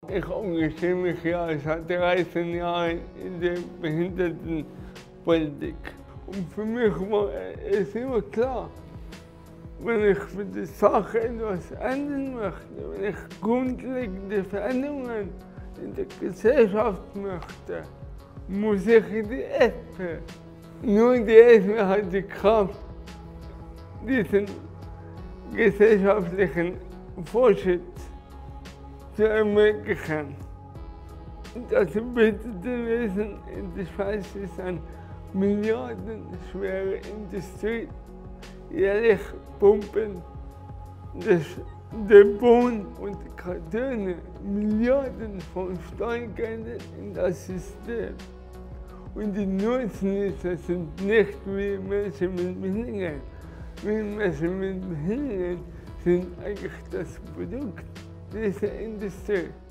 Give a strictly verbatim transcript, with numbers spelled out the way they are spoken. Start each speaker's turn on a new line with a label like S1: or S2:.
S1: Ich engagiere mich ja seit dreizehn Jahren in der Behindertenpolitik. Und für mich war es immer klar, wenn ich für die Sache etwas ändern möchte, wenn ich grundlegende Veränderungen in der Gesellschaft möchte, muss ich in die S P. Nur die S P hat die Kraft, diesen gesellschaftlichen Fortschritt zu ermöglichen. Das Behindertenwesen in der Schweiz ist eine milliardenschwere Industrie. Jährlich pumpen das, der Bund und die Kantone Milliarden von Steuergeldern in das System. Und die Nutznießer sind nicht wie Menschen mit Behinderungen. Wir Menschen mit Behinderungen sind eigentlich das Produkt dieser Industrie.